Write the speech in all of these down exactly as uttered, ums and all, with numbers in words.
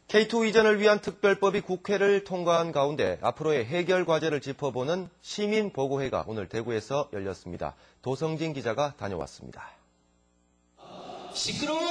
케이투 이전을 위한 특별법이 국회를 통과한 가운데 앞으로의 해결 과제를 짚어보는 시민보고회가 오늘 대구에서 열렸습니다. 도성진 기자가 다녀왔습니다. 시끄러워!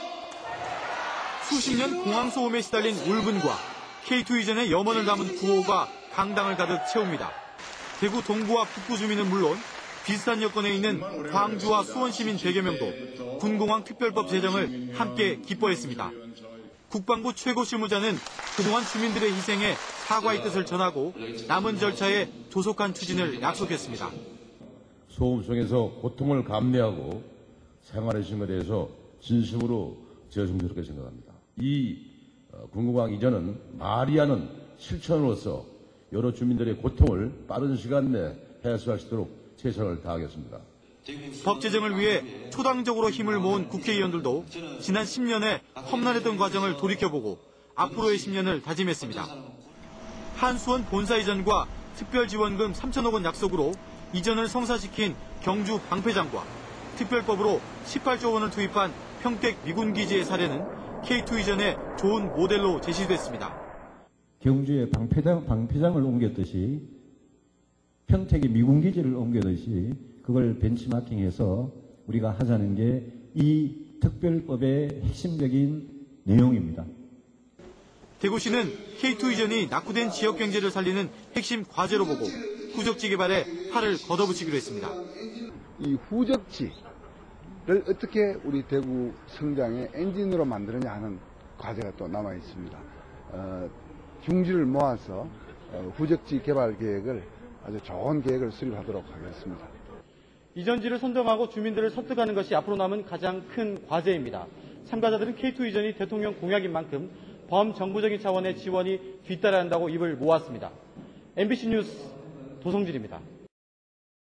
수십 년 공항소음에 시달린 울분과 케이투 이전의 염원을 담은 구호가 강당을 가득 채웁니다. 대구 동구와 북구 주민은 물론 비슷한 여건에 있는 광주와 수원 시민 백여 명도 군공항 특별법 제정을 함께 기뻐했습니다. 국방부 최고 실무자는 그동안 주민들의 희생에 사과의 뜻을 전하고 남은 절차에 조속한 추진을 약속했습니다. 소음 속에서 고통을 감내하고 생활하신 것에 대해서 진심으로 죄송스럽게 생각합니다. 이 군공항 이전은 말이 아닌 실천으로서 여러 주민들의 고통을 빠른 시간 내 해소할 수 있도록 최선을 다하겠습니다. 법 제정을 위해 초당적으로 힘을 모은 국회의원들도 지난 십 년의 험난했던 과정을 돌이켜보고 앞으로의 십 년을 다짐했습니다. 한수원 본사 이전과 특별지원금 삼천억 원 약속으로 이전을 성사시킨 경주 방패장과 특별법으로 십팔조 원을 투입한 평택 미군기지의 사례는 케이투 이전의 좋은 모델로 제시됐습니다. 경주에 방패장, 방패장을 옮겼듯이 평택의 미군기지를 옮겨듯이 그걸 벤치마킹해서 우리가 하자는 게 이 특별법의 핵심적인 내용입니다. 대구시는 케이투 이전이 낙후된 지역 경제를 살리는 핵심 과제로 보고 후적지 개발에 팔을 걷어붙이기로 했습니다. 이 후적지를 어떻게 우리 대구 성장의 엔진으로 만드느냐 하는 과제가 또 남아 있습니다. 어, 중지를 모아서 어, 후적지 개발 계획을 아주 좋은 계획을 수립하도록 하겠습니다. 이전지를 선정하고 주민들을 설득하는 것이 앞으로 남은 가장 큰 과제입니다. 참가자들은 케이투 이전이 대통령 공약인 만큼 범정부적인 차원의 지원이 뒤따라야 한다고 입을 모았습니다. 엠비씨 뉴스 도성진입니다.